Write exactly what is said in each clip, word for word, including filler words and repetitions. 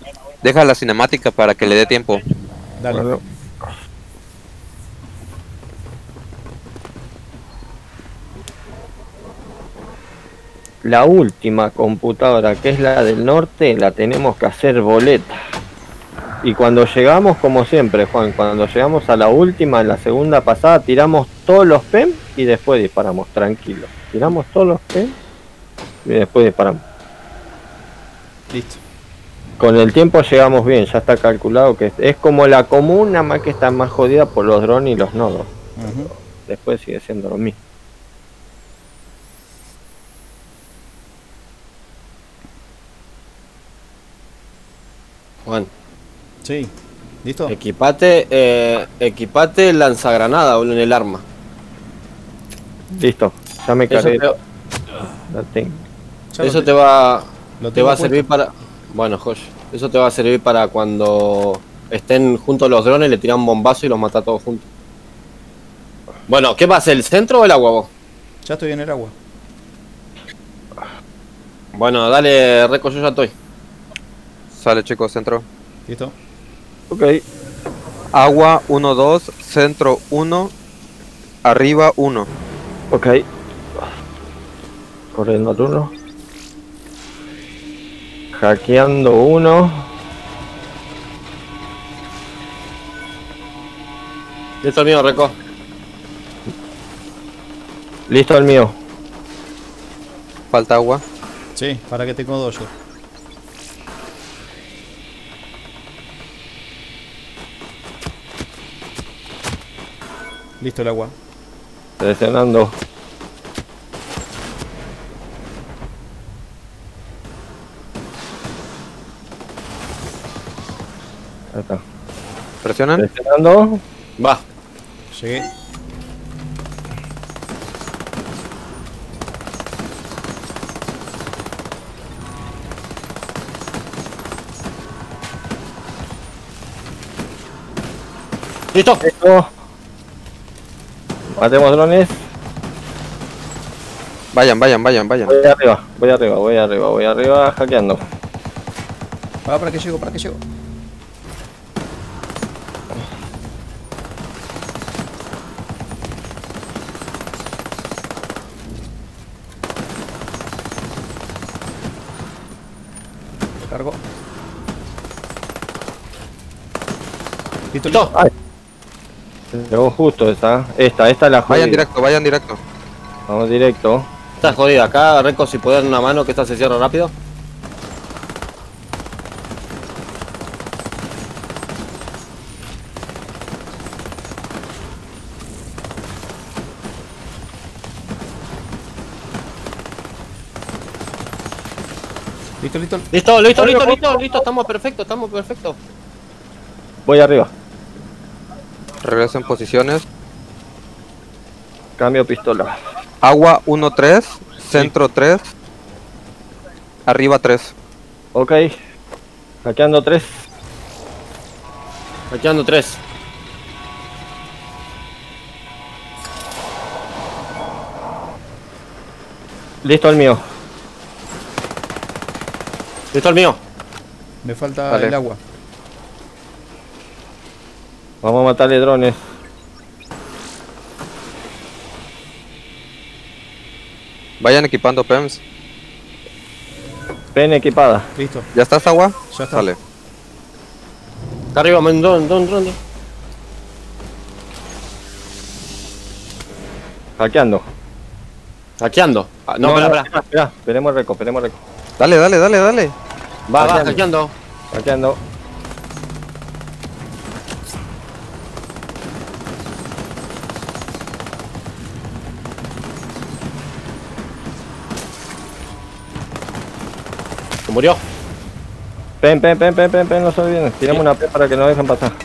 Deja la cinemática para que le dé tiempo. Dale. Bueno. La última computadora, que es la del norte, la tenemos que hacer boleta. Y cuando llegamos, como siempre, Juan, cuando llegamos a la última, en la segunda pasada, tiramos todos los P E M y después disparamos, tranquilo. Tiramos todos los P E M y después disparamos. Listo. Con el tiempo llegamos bien, ya está calculado que es, es como la común, nada más que está más jodida por los drones y los nodos. Uh-huh. Después sigue siendo lo mismo. Juan, Sí. ¿Listo? equipate, eh, equipate el lanzagranada boludo, en el arma. Listo, ya me Eso cargué. te, La tengo. Ya lo eso te- te va, lo te tengo va a puesto. servir para... Bueno, Josh, eso te va a servir para cuando estén juntos los drones, le tiran un bombazo y los mata todos juntos. Bueno, ¿qué pasa? ¿El centro o el agua vos? Ya estoy en el agua. Bueno, dale, Reco, yo ya estoy. Sale, chicos, centro. ¿Listo? Ok, Agua uno dos, centro uno, arriba uno. ok. Corriendo al turno. Hackeando uno. Listo el mío, Reco. Listo el mío. Falta agua. Sí, para que tengo dos yo. Listo el agua. Seleccionando. Ahí está. ¿Presionan? Seleccionando. Va. Llegué. Listo. Listo. Matemos drones. Vayan, vayan, vayan, vayan. Voy arriba, voy arriba, voy arriba, voy arriba, hackeando. Va, para que llego, para que llego. Cargo. Listo, listo. Ay. Llegó justo esa. Esta, esta es la jodida. Vayan directo, vayan directo. Vamos directo. Estás jodida. Acá, Reco, si puedes dar una mano, que esta se cierra rápido. Listo, listo. Listo, listo, listo, listo, listo. Estamos perfectos, estamos perfectos. Voy arriba. Regreso en posiciones. Cambio pistola. Agua uno tres, centro tres, arriba tres. Ok. Hackeando tres. Hackeando tres. Listo el mío. Listo el mío. Me falta Vale. el agua. Vamos a matarle drones. Vayan equipando P E Ms. Pen equipada. Listo. ¿Ya estás agua? Ya está. Sale. Acá arriba, men, don, don, don. Hackeando. Hackeando. Ah, no, pará, pará. Espera, esperemos reco, esperemos reco. Dale, dale, dale, dale. Va, va, Hackeando. hackeando. Hackeando. Se murió. Pen, pen, pen, pen, pen, pen, no se olviden. Tiramos una pen para que no dejen pasar.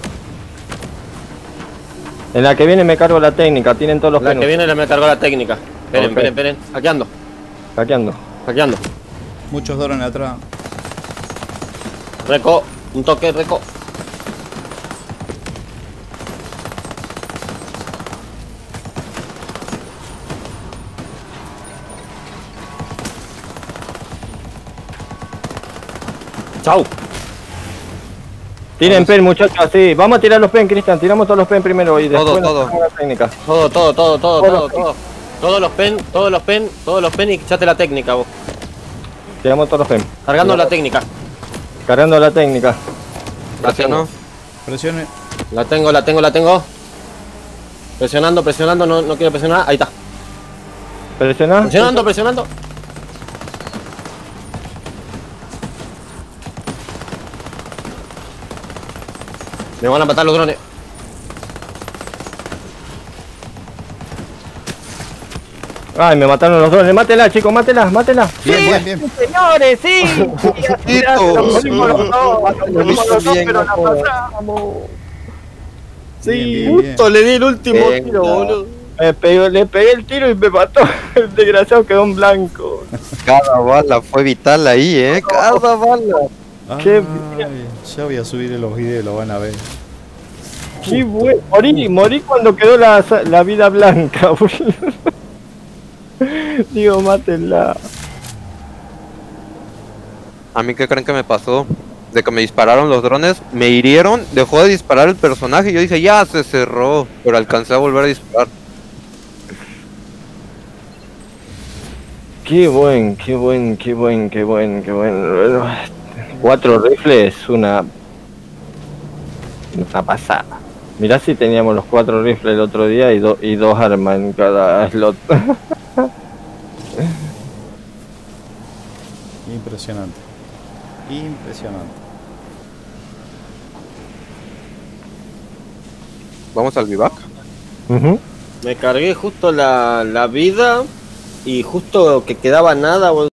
En la que viene me cargo la técnica, tienen todos los La que penos. viene le me cargó la técnica. Esperen, Ok. esperen, esperen. Hackeando, Hackeando. hackeando. Muchos drones atrás. Reco, un toque, Reco. Chau. Tiren pen, muchachos, así. Vamos a tirar los pen, Cristian. Tiramos todos los pen primero y Todo, después nos todo. hacemos la técnica. Todo, todo, todo, todo, Todo. todo, todo. Todos los pen, todos los pen, todos los pen y echate la técnica vos. Tiramos todos los pen. Cargando la técnica. Cargando la técnica. La tengo. Presione. La tengo, la tengo, la tengo. Presionando, presionando, no, no quiero presionar. Ahí está. Presiona. Presionando, presionando. Me van a matar los drones. Ay, me mataron los drones. Mátela, chicos, mátela, mátela. Bien, bien, bien. Señores, sí. Gracias, nos morimos los dos, nos morimos los dos, Bien, pero la no. pasamos. Sí, Bien, bien, bien. Justo le di el último Venga. tiro, boludo. Me pegó, le pegué el tiro y me mató. El desgraciado quedó en blanco. Cada bala fue vital ahí, eh. Cada bala. Qué Ay, ya voy a subir los videos, lo van a ver. Qué bueno. Morí, morí cuando quedó la, la vida blanca, boludo. Digo, mátenla. ¿A mí qué creen que me pasó? De que me dispararon los drones, me hirieron, dejó de disparar el personaje y yo dije, ya se cerró, pero alcancé a volver a disparar. Qué buen, qué buen, qué buen, qué buen, qué buen. Cuatro rifles, una. Una pasada. Mirá si teníamos los cuatro rifles el otro día y, do, y dos armas en cada slot. Impresionante. Impresionante. Vamos al vivac. Ujú. Me cargué justo la, la vida y justo que quedaba nada, boludo.